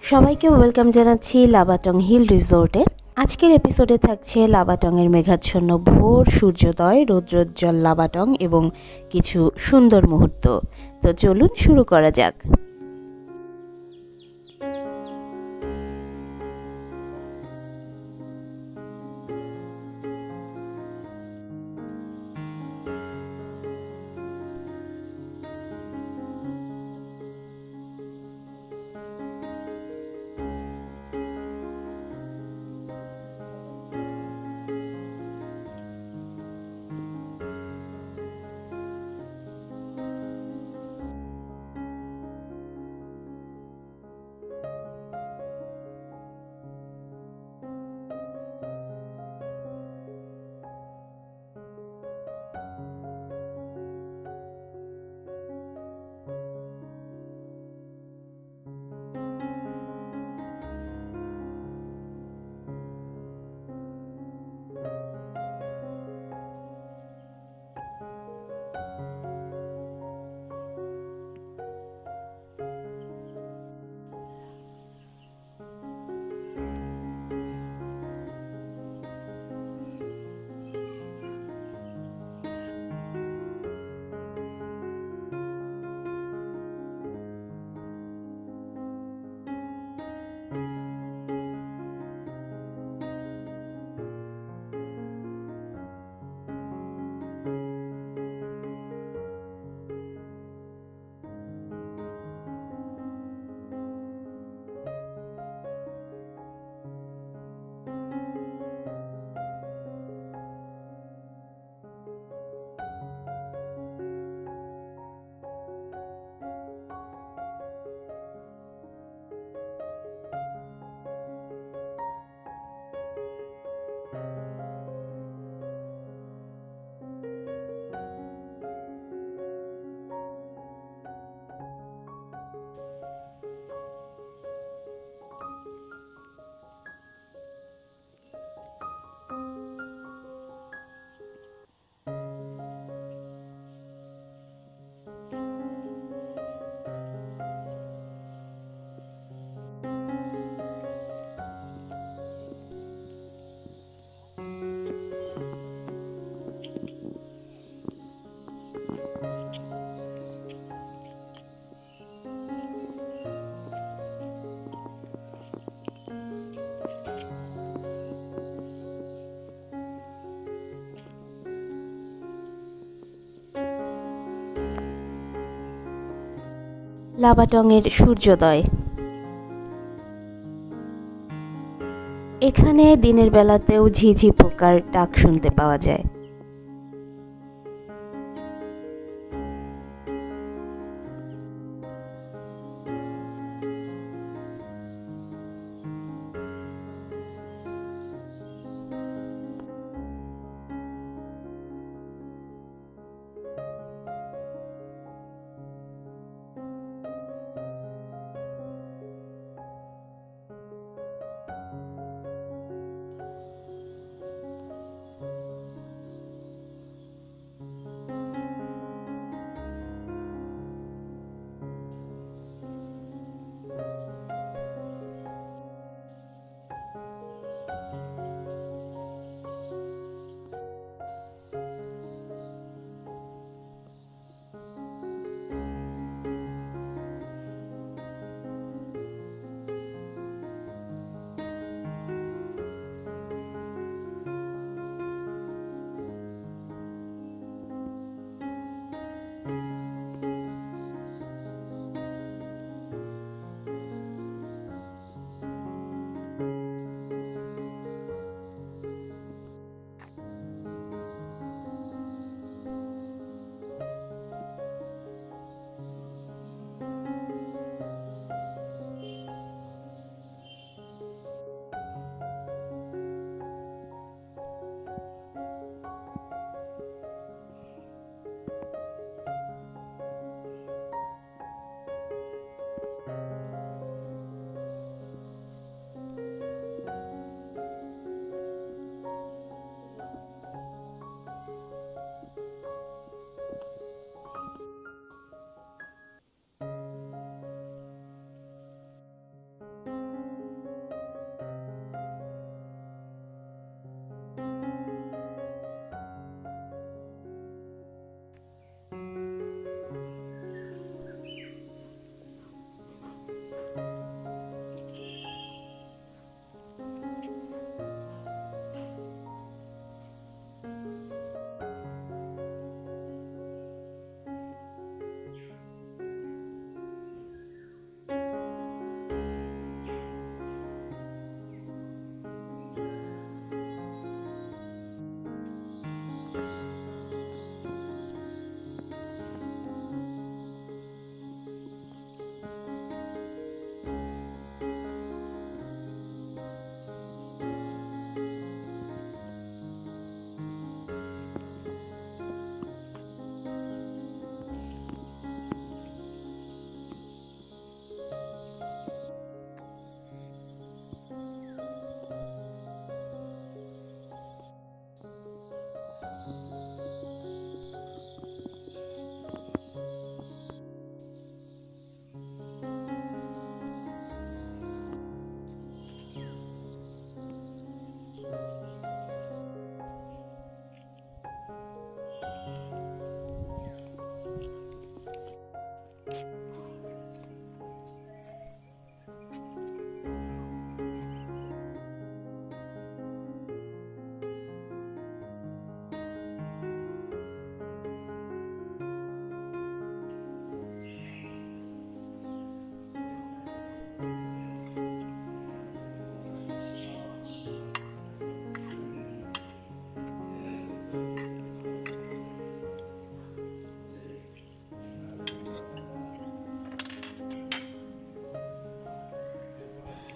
সবাইকে ওয়েলকাম জানাচ্ছি লাবা টং হিল রিসোর্টে। আজকের এপিসোডে থাকছে লাবা টংয়ের মেঘাচ্ছন্ন ভোর, সূর্যোদয়, রৌদ্রোজ্জ্বল লাবা টং এবং কিছু সুন্দর মুহূর্ত। তো চলুন শুরু করা যাক। লাবা টংয়ের সূর্যোদয়। এখানে দিনের বেলাতেও ঝিঝি পোকার ডাক শুনতে পাওয়া যায়।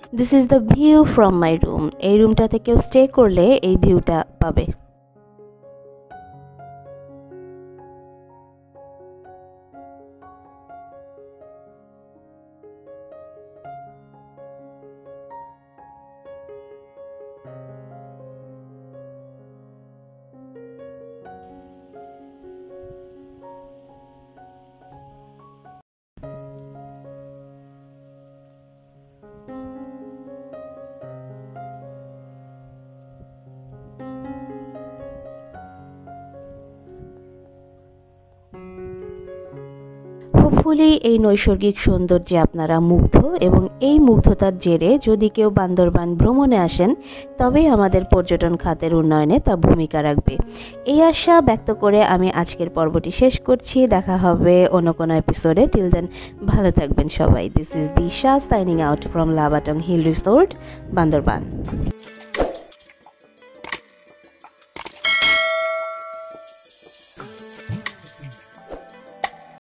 This is the view from my room. এই রুমটাতে কেউ স্টে করলে এই ভিউটা পাবে। হোপফুলি এই নৈসর্গিক সৌন্দর্যে আপনারা মুগ্ধ, এবং এই মুগ্ধতার জেরে যদি কেউ বান্দরবান ভ্রমণে আসেন তবেই আমাদের পর্যটন খাতের উন্নয়নে তা ভূমিকা রাখবে। এই আশা ব্যক্ত করে আমি আজকের পর্বটি শেষ করছি। দেখা হবে অন্য কোনো এপিসোডে। টিল দেন ভালো থাকবেন সবাই। This is Disha signing out from Labah Tong hill resort, Bandarban.